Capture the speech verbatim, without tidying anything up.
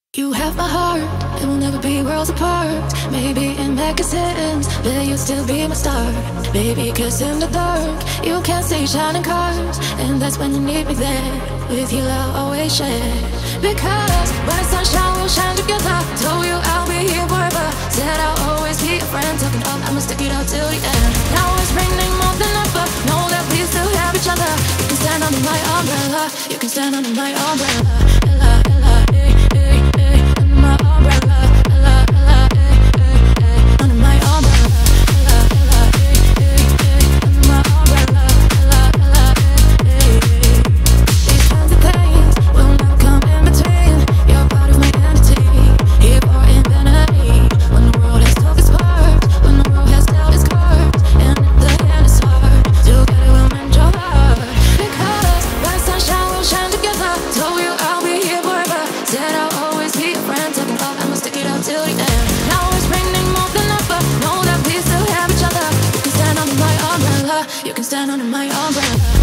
You have my heart, and we'll never be worlds apart. Maybe in magazines, but you'll still be my star. Baby, cause in the dark, you can't see shining cars. And that's when you need me there, with you I'll always share. Because when the sunshine, we'll shine together. Told you I'll be here forever. Said I'll always be a friend. Talking up, I'ma stick it out till the end. Now it's raining more than ever. Know that we still have each other. You can stand under my umbrella. You can stand under my umbrella. Ella, Ella, eh, eh. My umbrella, Ella, Ella, eh, eh, eh. Under my umbrella, Ella, Ella, eh, eh, eh. Under my umbrella, Ella, Ella, eh, eh, eh. These kinds of things will never come in between. You're part of my entity, here for infinity. When the world has took its part, when the world has dealt its cards, and in the end it's hard, together we'll mend your heart. Because when the sunshine, we'll shine together. Told you I'll be here forever. Said I'll always be a friend. Talking about I'ma stick it out till the end. Now it's raining more than ever. Know that we still have each other. You can stand under my umbrella. You can stand under my umbrella.